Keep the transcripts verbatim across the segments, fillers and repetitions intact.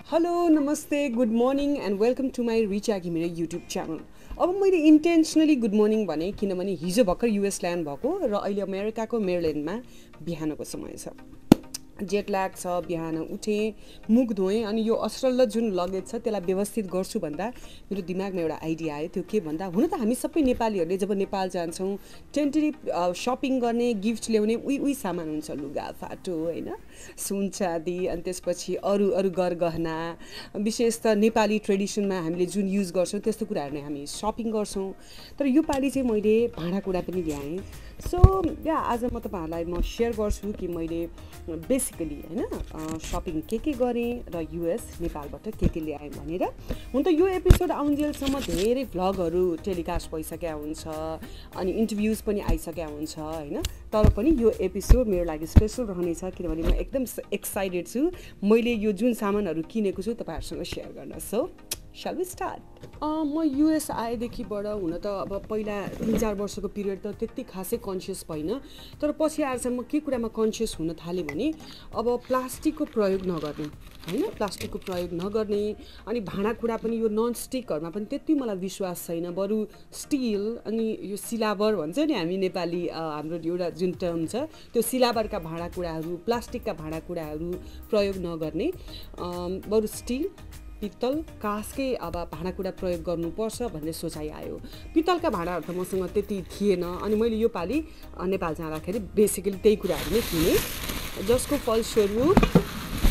Hello नमस्ते good morning and welcome to my Richa Ghimire YouTube channel. अब मैले इन्टेन्सनली गुड मर्निङ भने किनभने हिजो भर्खर युएस ल्यान्ड भएको र अहिले अमेरिकाको मेरिल्यान्डमा बिहानको समय छ। जेट ल्याग छ, बिहान उठेँ, मुख धोएँ अनि यो असरल जुन लगेज छ त्यसलाई व्यवस्थित गर्छु भन्दा मेरो दिमागमा एउटा आइडिया आयो। त्यो के भन्दा हुन त हामी सबै नेपालीहरूले जब नेपाल जान्छौँ टेन्टरी सपिङ गर्ने, गिफ्ट ल्याउने उही उही सामान हुन्छ, लुगा फाटो होइन, सुन चाँदी अनि त्यसपछि अरू अरू गरगहना, विशेष त नेपाली ट्रेडिसनमा हामीले जुन युज गर्छौँ त्यस्तो कुराहरू नै हामी सपिङ गर्छौँ। तर यो पालि चाहिँ मैले भाँडाकुँडा पनि ल्याएँ। सो या आज म तपाईँहरूलाई म सेयर गर्छु कि मैले बेसिकली होइन सपिङ के के गरेँ र युएस नेपालबाट के के ल्याएँ भनेर। हुन त यो एपिसोड आउन्जेलसम्म धेरै भ्लगहरू टेलिकास्ट भइसकेका हुन्छ अनि इन्टरभ्युज पनि आइसकेका हुन्छ होइन। तर पनि यो एपिसोड मेरो लागि स्पेसल रहनेछ किनभने म एकदम एक्साइटेड छु मैले यो जुन सामानहरू किनेको छु तपाईँहरूसँग सेयर गर्न। So shall we start? म युएस आएदेखिबाट हुन त अब पहिला तिन चार वर्षको पिरियड त त्यति खासै कन्सियस भइनँ, तर पछि आएर चाहिँ म के कुरामा कन्सियस हुन थालेँ भने अब प्लास्टिकको प्रयोग नगर्ने होइन, प्लास्टिकको प्रयोग नगर्ने अनि भाँडाकुँडा पनि यो ननस्टिकहरूमा पनि त्यति मलाई विश्वास छैन, बरु स्टिल अनि यो सिलाबर भन्छ नि हामी नेपाली हाम्रो एउटा जुन टर्म छ त्यो सिलाबरका भाँडाकुँडाहरू, प्लास्टिकका भाँडाकुँडाहरू प्रयोग नगर्ने, बरु स्टिल, पित्तल, काँसकै अब भाँडाकुँडा प्रयोग गर्नुपर्छ भन्ने सोचाइ आयो। पित्तलका भाँडाहरू त मसँग त्यति थिएन अनि मैले यो पालि नेपाल जाँदाखेरि बेसिकली त्यही कुराहरू नै किनेँ, जसको फलस्वरूप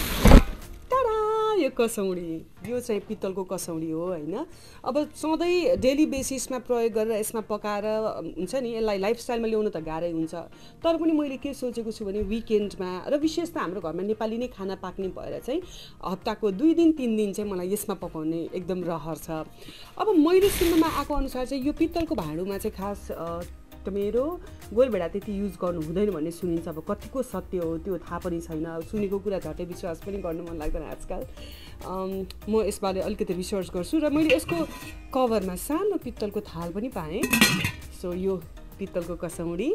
यो कसौडी, यो चाहिँ पित्तलको कसौडी हो होइन। अब सधैँ डेली बेसिसमा प्रयोग गरेर यसमा पकाएर हुन्छ नि यसलाई लाइफस्टाइलमा ल्याउनु त गाह्रै हुन्छ। तर पनि मैले के सोचेको छु भने विकेन्डमा र विशेष त हाम्रो घरमा नेपाली नै खाना पाक्ने भएर चाहिँ हप्ताको दुई दिन तिन दिन चाहिँ मलाई यसमा पकाउने एकदम रहर छ। अब मैले सुन्नुमा आएको अनुसार चाहिँ यो पित्तलको भाँडोमा चाहिँ खास मेरो गोलभेडा त्यति युज गर्नु हुँदैन भन्ने सुनिन्छ। अब कतिको सत्य हो त्यो थाहा पनि छैन, सुनेको कुरा झट्टै विश्वास पनि गर्नु मन लाग्दैन आजकल। म यसबारे अलिकति रिसर्च गर्छु र मैले यसको कभरमा सानो पित्तलको थाल पनि पाएँ। सो यो पित्तलको कसौडी,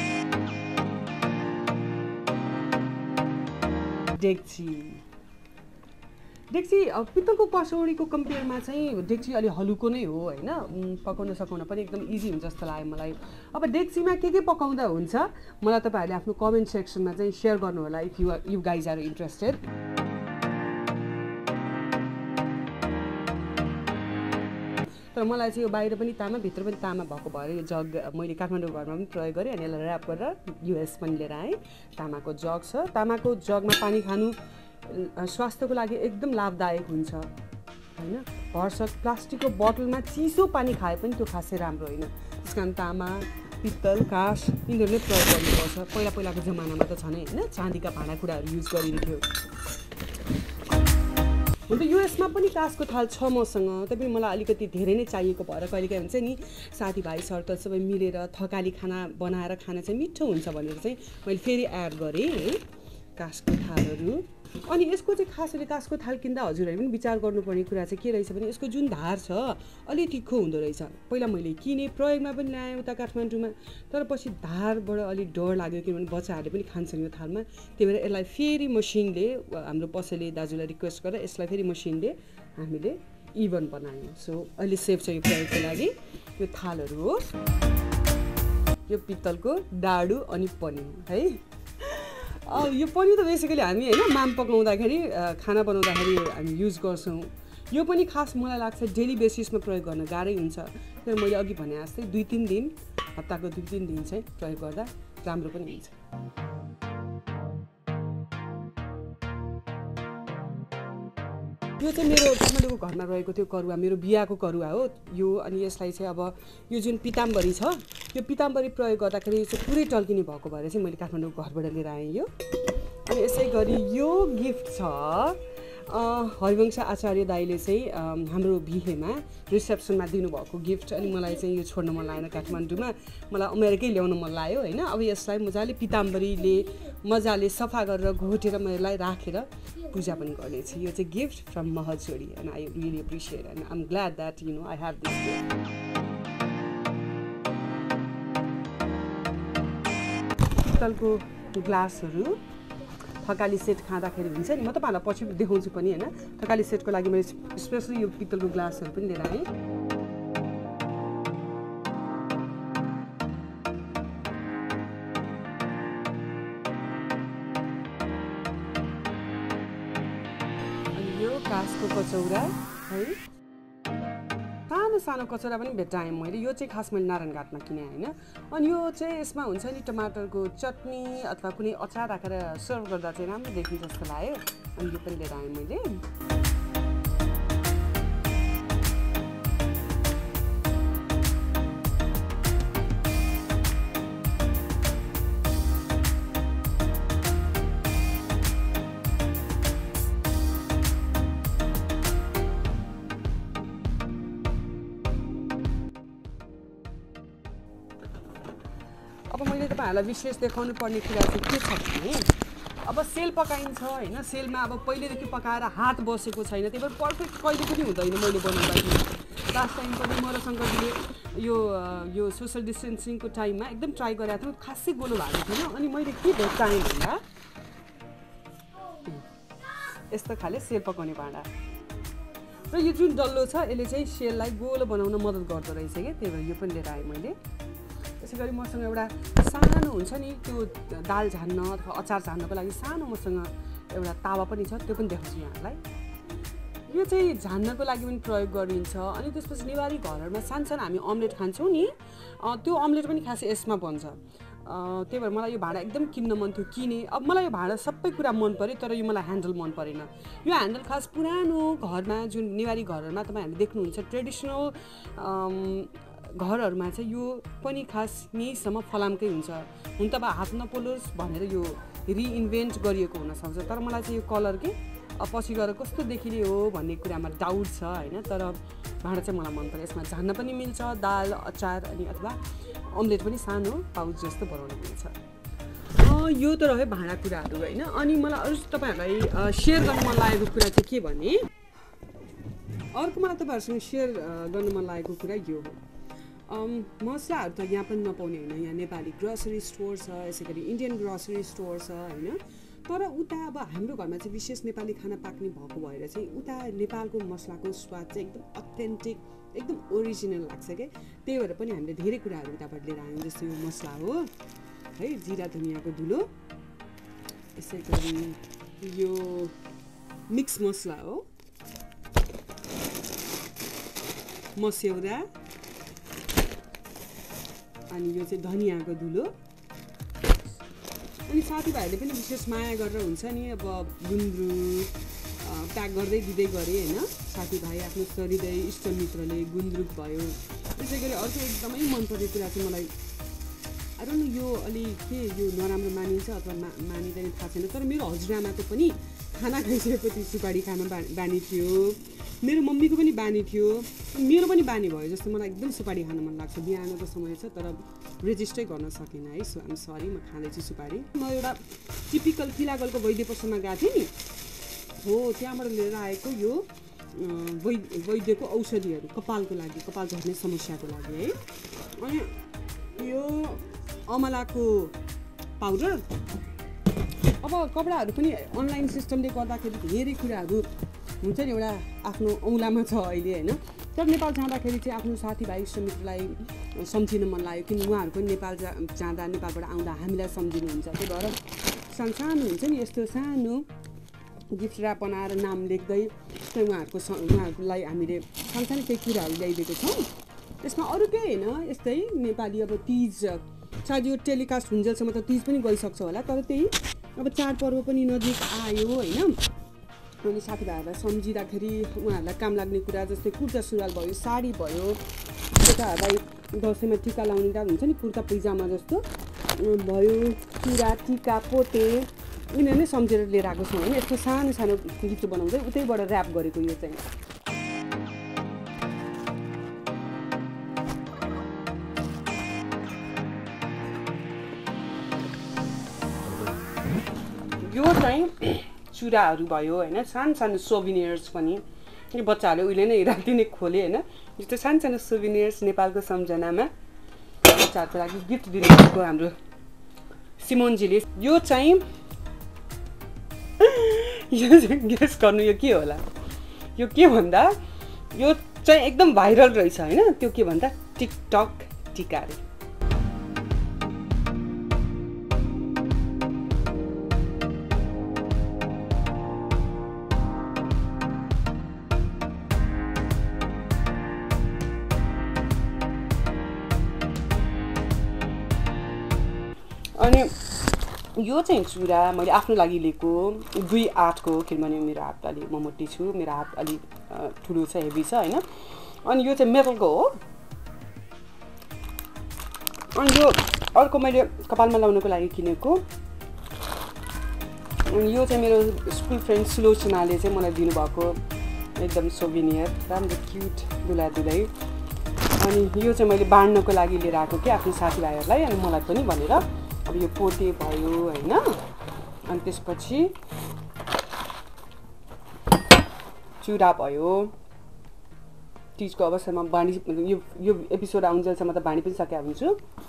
डेक्ची डेक्ची पित्तलको कसौडीको कम्पेयरमा चाहिँ डेक्ची अलि हलुको नै हो होइन, पकाउन सकाउन पनि एकदम इजी हुन्छ जस्तो लाग्यो मलाई। अब डेक्चीमा के के पकाउँदा हुन्छ मलाई तपाईँहरूले आफ्नो कमेन्ट सेक्सनमा चाहिँ सेयर गर्नु होला if you you guys are interested. तर मलाई चाहिँ यो बाहिर पनि तामा भित्र पनि तामा भएको भएर यो जग मैले काठमाडौँ घरमा पनि प्रयोग गरेँ अनि यसलाई ऱ्याप गरेर युएस पनि लिएर आएँ। तामाको जग छ, तामाको जगमा पानी खानु स्वास्थ्यको लागि एकदम लाभदायक हुन्छ होइन। भरसक प्लास्टिकको बोतलमा चिसो पानी खाए पनि त्यो खासै राम्रो होइन, त्यस कारण तामा, पित्तल, काँस यिनीहरू नै प्रयोग गर्नुपर्छ। पहिला पहिलाको जमानामा त छनै होइन, चाँदीका भाँडाकुँडाहरू युज गरिन्थ्यो। हुन त युएसमा पनि काँसको थाल छ मसँग, त्यही पनि मलाई अलिकति धेरै नै चाहिएको भएर कहिलेकाहीँ हुन्छ नि साथीभाइ सर्कल सबै मिलेर थकाली खाना बनाएर खाना चाहिँ मिठो हुन्छ भनेर चाहिँ मैले फेरि एड गरेँ है काँसको थालहरू। अनि यसको चाहिँ खास गरी काँसको थाल किन्दा हजुरहरूले पनि विचार गर्नुपर्ने कुरा चाहिँ के रहेछ भने यसको जुन धार छ अलि तिखो हुँदो रहेछ। पहिला मैले किनेँ, प्रयोगमा पनि ल्याएँ उता काठमाडौँमा, तर पछि धारबाट अलिक डर लाग्यो किनभने बच्चाहरूले पनि खान्छन् यो थालमा। त्यही भएर यसलाई फेरि मसिनले हाम्रो पसैले दाजुलाई रिक्वेस्ट गरेर यसलाई फेरि मसिनले हामीले इभन बनायौँ। सो अहिले सेफ छ यो प्रयोगको लागि। यो थालहरू हो, यो पित्तलको डाडु अनि पन्यु है। यो पन्यु त बेसिकली हामी होइन माम पकाउँदाखेरि खाना बनाउँदाखेरि हामी युज गर्छौँ। यो पनि खास मलाई लाग्छ डेली बेसिसमा प्रयोग गर्न गाह्रै हुन्छ, तर मैले अघि भने जस्तै दुई तिन दिन हप्ताको दुई तिन दिन चाहिँ प्रयोग गर्दा राम्रो पनि हुन्छ। यो चाहिँ मेरो काठमाडौँको घरमा रहेको थियो करुवा, मेरो बिहाको करुवा हो यो। अनि यसलाई चाहिँ अब यो जुन पिताम्बरी छ यो पिताम्बरी प्रयोग गर्दाखेरि चाहिँ पुरै टल्किने भएको भएर चाहिँ मैले काठमाडौँको घरबाट लिएर आएँ यो। अनि यसै गरी यो गिफ्ट छ हरिवंश आचार्य दाईले चाहिँ हाम्रो बिहेमा रिसेप्सनमा दिनुभएको गिफ्ट। अनि मलाई चाहिँ यो छोड्न मन लागेन काठमाडौँमा, मलाई अमेरिकै ल्याउन मन लाग्यो होइन। अब यसलाई मजाले पिताम्बरीले मजाले सफा गरेर घोटेर म यसलाई राखेर पूजा पनि गर्नेछु। यो चाहिँ gift from Mahajodi and I really appreciate and I am glad that you know I have this gift. पित्तलको ग्लासहरू, थकाली सेट खाँदाखेरि हुन्छ नि, म तपाईँहरूलाई पछि देखाउँछु पनि होइन। थकाली सेटको लागि मैले स्पेसली यो पित्तलको ग्लासहरू पनि लिएर आएँ। अनि यो काँसको कचौरा है, सानो सानो कचौरा पनि भेट्टाएँ मैले। यो चाहिँ खास मैले नारायणघाटमा किने होइन। अनि यो चाहिँ यसमा हुन्छ नि टमाटरको चटनी अथवा कुनै अचार राखेर सर्भ गर्दा चाहिँ राम्रो देखिन्छ जस्तो लाग्यो। अनि यो पनि लिएर आएँ मैले। अब मैले तपाईँहरूलाई विशेष देखाउनु पर्ने कुरा चाहिँ के छ भने अब सेल पकाइन्छ होइन। सेलमा अब पहिलेदेखि पकाएर हात बसेको छैन, त्यही भएर पर्फेक्ट कहिले पनि हुँदैन। मैले बनाउँदाखेरि लास्ट टाइम पनि म र शङ्करजीले यो यो सोसल डिस्टेन्सिङको टाइममा एकदम ट्राई गरेको थियौँ, खासै गोलो भएको थिएन। अनि मैले के भेट्टाएँ भन्दा यस्तो खाले सेल पकाउने भाँडा र यो जुन डल्लो छ यसले चाहिँ सेललाई गोलो बनाउन मद्दत गर्दो रहेछ क्या। त्यही भएर यो पनि लिएर आएँ मैले। त्यसै गरी मसँग एउटा सानो हुन्छ नि त्यो दाल झान्न अथवा अचार झान्नको लागि सानो मसँग एउटा तावा पनि छ, त्यो पनि देखाउँछु यहाँलाई। यो चाहिँ झान्नको लागि पनि प्रयोग गरिन्छ। अनि त्यसपछि नेवारी घरहरूमा सानो सानो हामी अम्लेट खान्छौँ नि, त्यो अम्लेट पनि खास यसमा बन्छ। त्यही भएर मलाई यो भाँडा एकदम किन्न मन थियो, किने। अब मलाई यो भाँडा सबै कुरा मन पऱ्यो, तर यो मलाई ह्यान्डल मन परेन। यो ह्यान्डल खास पुरानो घरमा जुन नेवारी घरहरूमा तपाईँहरूले देख्नुहुन्छ ट्रेडिसनल घरहरूमा चाहिँ यो पनि खास यहीँसम्म फलामकै हुन्छ। हुन त अब हात नपोलोस् भनेर यो रिइन्भेन्ट गरिएको हुनसक्छ, तर मलाई चाहिँ यो कलर के पछि गएर कस्तो देखिने हो भन्ने कुरामा डाउट छ होइन। तर भाँडा चाहिँ मलाई मन पर्यो। यसमा झान्न पनि मिल्छ, दाल अचार अनि अथवा अम्लेट पनि सानो पाउच जस्तो बनाउन मिल्छ। यो त रह्यो भाँडा कुराहरू होइन। अनि मलाई अरू तपाईँहरूलाई सेयर गर्नु मन लागेको कुरा चाहिँ के भने अर्को मलाई तपाईँहरूसँग सेयर गर्नु मन लागेको कुरा यो हो, मसलाहरू त यहाँ पनि नपाउने होइन। यहाँ नेपाली ग्रोसरी स्टोर छ, यसै गरी इन्डियन ग्रोसरी स्टोर छ होइन। तर उता अब हाम्रो घरमा चाहिँ विशेष नेपाली खाना पाक्ने भएको भएर चाहिँ उता नेपालको मसलाको स्वाद चाहिँ एकदम अथेन्टिक एकदम ओरिजिनल लाग्छ क्या। त्यही भएर पनि हामीले धेरै कुराहरू उताबाट लिएर आयौँ। जस्तो यो मसला हो है, जिरा धनियाँको धुलो, यसै गरी यो मिक्स मसला हो, मस्यौरा, अनि यो चाहिँ धनियाँको धुलो। अनि साथीभाइहरूले पनि विशेष माया गरेर हुन्छ नि अब गुन्द्रुक प्याक गर्दै दिँदै गरेँ होइन। साथीभाइ आफ्नो सरिदय इष्टमित्रले गुन्द्रुक भयो। त्यसै गरी अर्को एकदमै मनपर्ने कुरा चाहिँ मलाई अरू न यो अलि के यो नराम्रो मानिन्छ अथवा मा मानिँदैन थाहा छैन, तर मेरो हजुरआमाको पनि खाना खाइसकेपछि सुपारी खान बा बानी थियो, मेरो मम्मीको पनि बानी थियो, मेरो पनि बानी भयो। जस्तो मलाई एकदम सुपारी खान मन लाग्छ। बिहानको समय छ तर रेजिस्टै गर्न सकेन है, सो आम सरी, म खाँदैछु सुपारी। म एउटा टिपिकल किलागलको वैद्य पसलमा गएको थिएँ नि, हो त्यहाँबाट लिएर आएको यो वै वैद्यको औषधिहरू कपालको लागि, कपाल झर्ने समस्याको लागि है। अनि यो अमलाको पाउडर। अब कपडाहरू पनि अनलाइन सिस्टमले गर्दाखेरि धेरै कुराहरू हुन्छ नि, एउटा आफ्नो औँलामा छ अहिले होइन। तर नेपाल जाँदाखेरि चाहिँ आफ्नो साथीभाइ इष्टमित्रलाई सम्झिन मन लाग्यो, किन उहाँहरू पनि नेपाल जा जाँदा नेपालबाट आउँदा हामीलाई सम्झिनुहुन्छ। त्यही भएर सानो सानो हुन्छ नि यस्तो सानो गिफ्ट ऱ्याप बनाएर नाम लेख्दै चाहिँ उहाँहरूको उहाँहरूलाई हामीले सानो सानो केही कुराहरू ल्याइदिएको छौँ। त्यसमा अरू केही होइन, यस्तै नेपाली अब तिज, सायद यो टेलिकास्ट हुन्जेलसम्म त तिज पनि गइसक्छ होला, तर त्यही अब चाडपर्व पनि नजिक आयो होइन। अनि साथीभाइहरूलाई सम्झिँदाखेरि उहाँहरूलाई काम लाग्ने कुरा जस्तै कुर्ता सुरुवाल भयो, साडी भयो, केटाहरूलाई दसैँमा टिका लाउने डाल हुन्छ नि कुर्ता पैजामा जस्तो भयो, चुरा टिका पोते यिनीहरू नै सम्झेर लिएर आएको छौँ होइन। यस्तो सानो सानो गिफ्ट बनाउँदै उतैबाट ऱ्याप गरेको यो चाहिँ। यो चाहिँ चुराहरू भयो होइन, सानो सानो सोभिनियर्स पनि बच्चाहरूले उहिले नै राति नै खोले होइन। यस्तो सानो सानो सोभिनियर्स नेपालको सम्झनामा बच्चाहरूको लागि गिफ्ट दिनुभएको हाम्रो सिमोनजीले। यो चाहिँ यो गेस गर्नु यो के होला? यो के भन्दा यो चाहिँ एकदम भाइरल रहेछ हैन? त्यो के भन्दा टिकटक टीका रे। अनि यो चाहिँ चुरा मैले आफ्नो लागि लिएको दुई आठको, किनभने मेरो हात अलि म मोटी छु, मेरो हात अलि ठुलो छ, हेभी छ हैन। अनि यो चाहिँ मेटलको हो। अनि यो अर्को मैले कपालमा लाउनको लागि किनेको। अनि यो चाहिँ मेरो स्कुल फ्रेन्ड सुलोचनाले चाहिँ मलाई दिनुभएको एकदम सोभिनियर, राम्रो क्युट दुला दुलै। अनि यो चाहिँ मैले बाँड्नको लागि लिएर आएको कि आफ्नो साथीभाइहरूलाई, अनि मलाई पनि भनेर। अब यो पोते भयो हैन। अनि त्यसपछि चुरा भयो। तीजको अवसरमा बाँडी यो यो एपिसोड आउन्जेलसम्म त बाँडी पनि सकेको हुन्छु।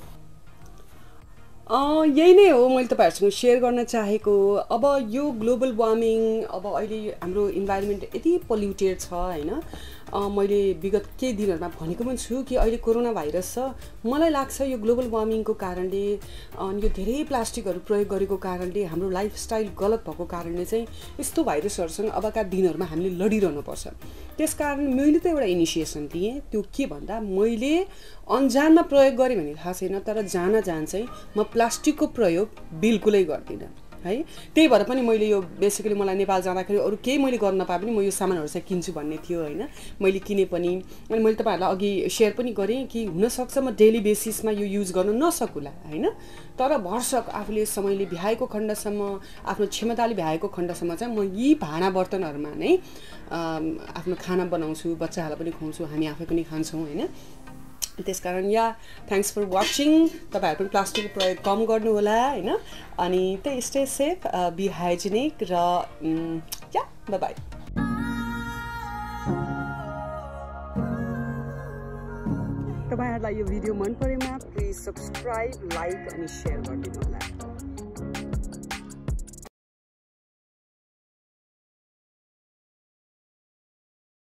यही नै हो मैले तपाईहरुसँग शेयर गर्न चाहेको। अब यो ग्लोबल वार्मिङ, अब अहिले हाम्रो इन्भाइरोमेन्ट यति पोल्युटेड छ हैन। मैले विगत केही दिनहरुमा भनेको पनि छु कि अहिले कोरोना भाइरस छ। मलाई लाग्छ यो ग्लोबल वार्मिङको कारणले, अनि यो धेरै प्लास्टिकहरु प्रयोग गरेको कारणले, हाम्रो लाइफस्टाइल गलत भएको कारणले चाहिँ यस्तो भाइरसहरुसँग अबका दिनहरुमा हामीले लडिरहनु पर्छ। त्यसकारण मैले त एउटा इनिसिएसन लिएँ। त्यो के भन्दा मैले अनजानमा प्रयोग गरेँ भने थाहा छैन, तर जान जान चाहिँ म प्लास्टिकको प्रयोग बिल्कुलै गर्दिनँ है। त्यही भएर पनि मैले यो बेसिकली मलाई नेपाल जाँदाखेरि अरु केही मैले गर्न नपाए पनि म यो सामानहरु चाहिँ किन्छु भन्ने थियो हैन। मैले किने पनि। अनि मैले तपाईहरुलाई अघि शेयर पनि गरेँ कि हुन सक्छ म डेली बेसिसमा यो युज गर्न नसकुला हैन, तर भरसक आफूले समयले भ्याएको खण्डसम्म, आफ्नो क्षमताले भ्याएको खण्डसम्म चाहिँ म यी भाँडा बर्तनहरुमा नै आफ्नो खाना बनाउँछु, बच्चाहरुलाई पनि खुवाउँछु, हामी आफै पनि खान्छौं हैन। त्यसकारण या थ्यांक्स फर वाचिङ। तपाईहरु पनि प्लास्टिकको प्रयोग कम गर्नु होला हैन। अनि त्यही स्टे सेफ, बी हाइजिनिक र या बाइ बाइ। तपाईहरुलाई यो भिडियो मन परेमा प्लिज सब्स्क्राइब, लाइक अनि शेयर गरिदिनु होला।